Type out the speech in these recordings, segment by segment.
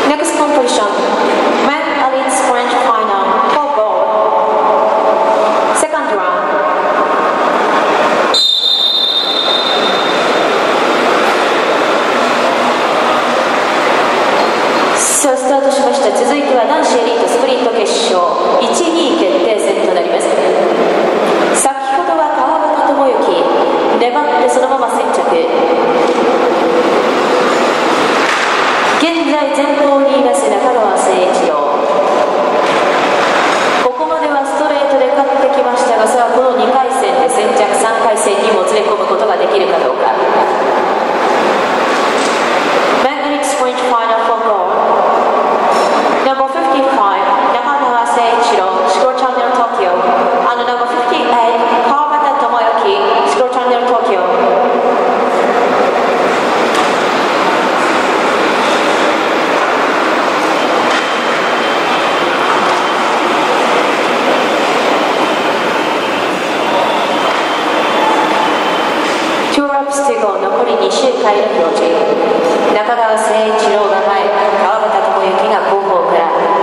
Next competition, Men Elite French Final for gold. Second round. さあスタートしました。続いては男子エリートスプリント決勝 1,2 決定戦となります。先ほどは川端智之、粘ってそのまま先着。現在前方にいます中川誠一郎。ここまではストレートで勝ってきましたが、さあこの2回戦で先着3回戦にもつれ込むことができるかどうか。Magnetic Sprint Final for gold. Number 55, Nakagawa Seiichiro, Scroll Channel Tokyo, and number 58, Kawabata Tomoyuki, Scroll Channel Tokyo.残り2周回の表示。中川誠一郎が前、川端智之が後方から。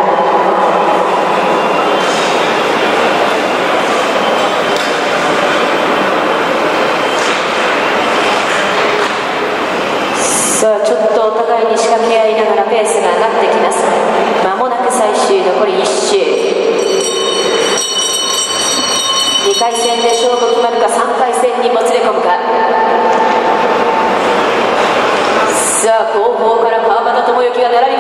さあちょっとお互いに仕掛け合いながらペースが上がってきます。まもなく最終残り1周。2回戦で勝負決まるか、3回戦にもつれ込むか。さあ後方から川端智之が並び